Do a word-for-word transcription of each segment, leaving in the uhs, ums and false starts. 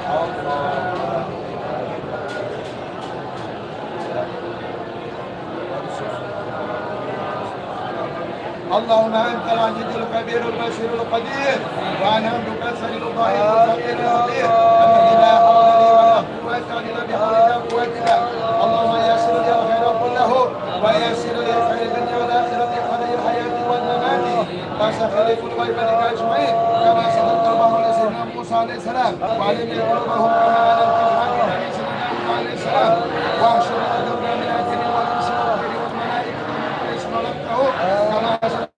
اللهم انت العزيز الكبير البشير القدير، وانا عبدك السليم الظاهر الفقير الفقير الذي لا حول لي ولا قوه الا بحولك قوتك. اللهم يسر لي الخير كله ويسر لي خير الدنيا والاخره، خير الحياه والممات، وسخر لي كل عبادك اجمعين كما سخرت قلبهم لسيدنا موسى عليه السلام، وعلم قلوبهم كما علمت الحاكم لسيدنا موسى عليه السلام، واحشر قدرنا من اجل والانس والطير والملائكه من كل اسم ولدته كما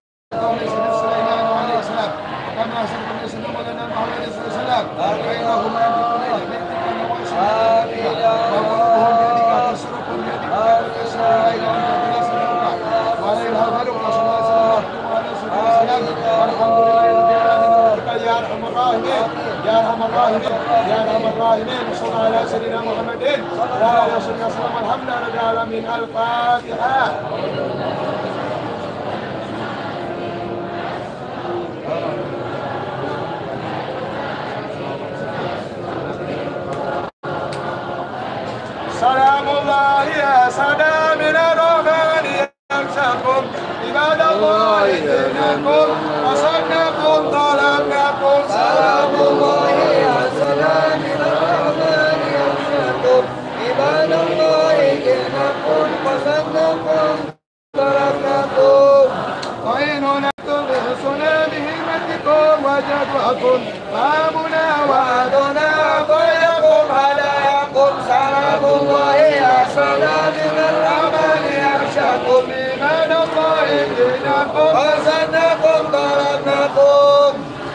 كما أسلم لسنا مولانا محمد صلى الله عليه وسلم، فإنهم يملكون إلى بيتك نواسيك وأمرهم بيدك تسرق بيدك تسرق لا إله إلا أنت لا سمعك ولا إله غيرك صلى الله عليه وسلم وعلى سيدنا وسلم. والحمد لله رب العالمين يا أرحم الراحمين يا أرحم الراحمين يا أرحم الراحمين. صل على سيدنا محمد وعلى آله وصحبه وسلم. الحمد لله رب العالمين. الفاتحة. سلام الله يا سلام الرحمن يمسكم عباد الله دينكم وصدقكم طلبناكم. سلام الله يا سلام الرحمن يمسكم عباد الله دينكم وصدقكم طلبناكم. وإن نكتب بحسنى بهمتكم وجدوكم فهمنا وعدنا طيبكم هداياكم. سلام الله يا سلام الرحمن يرشدكم إيمان الله دينكم وصدقكم طلبناكم.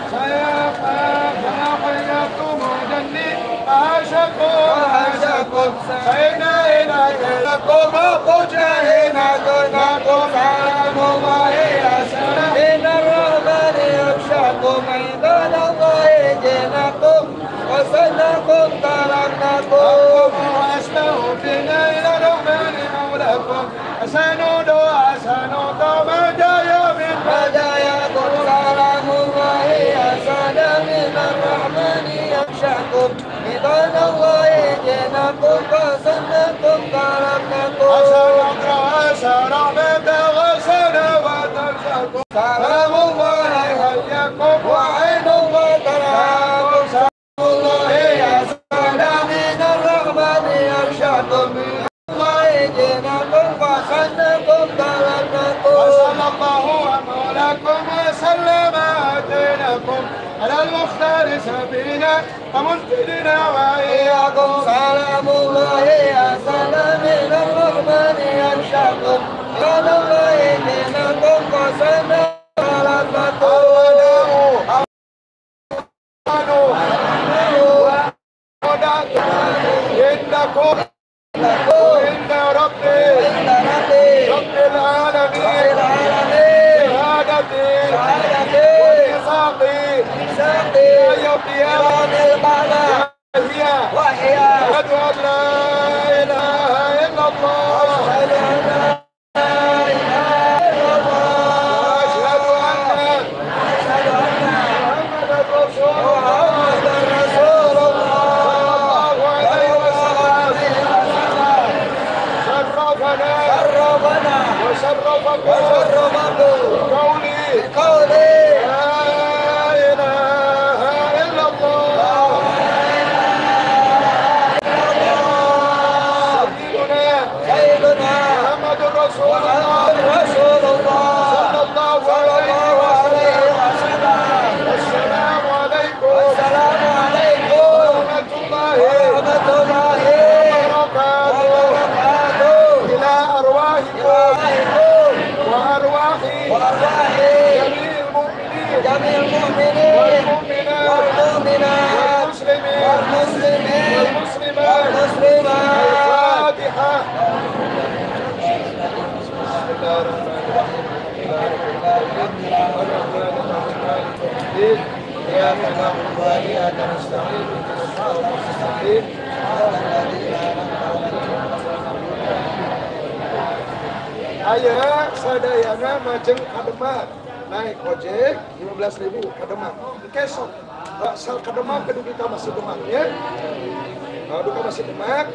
فيحييكم وجني أعشكم وأعشكم سيدنا إليك لكم وقجاهنا دونكم. سلام الله يا سلام الرحمن يرشدكم عباد الله دينكم وصدقكم طلبناكم. وأسمعوا فينا إلى الرحمن مولاكم أحسنوا دعاء أحسنوا مدايا من مداياكم. سلام الله يا سلام الرحمن يخشاكم عباد الله دينكم وصدقكم طلبناكم. أحسن أقرأ أحسن رحمة غسل وترزقكم. سلام الله حياكم وعين الله تراكم. سلام الله يا سلام الرحمن يرشدكم الله دينكم وصدقكم طلبناكم. وصلى الله مولاكم وسلم دينكم على المختار سبيلا ومنتدنا وإياكم. سلام الله يا سلام الرحمن يرشدكم على الله دينكم وصدقكم طلبناكم. إنكم إن ربي رب العالمين شهادتي وميثاقي يوم القيامة وهي أشهد أن لا إله إلا الله أشهد أن لا إله إلا الله أشهد أن محمدا رسول الله. شرفكم وشرفكم بقولي بقولي لا إله إلا الله. سيدنا سيدنا محمد رسول الله رسول الله صلى الله عليه وسلم. السلام عليكم السلام عليكم ورحمة الله ورحمة الله وبركاته. إلى أرواحكم وأرواح جميع المؤمنين جميع المؤمنين والمؤمنات والمؤمنات والمسلمين والمسلمين والمسلمات والمسلمات. الفاتحة. بسم الله الرحمن الرحيم. إياك نعبد وإياك نستعين اهدنا الصراط المستقيم. Ayah sadayana majeng kademat naik ojek lima belas ribu kademat kesok Sal kademak, kedua kita masih demak ya. Duka masih demak.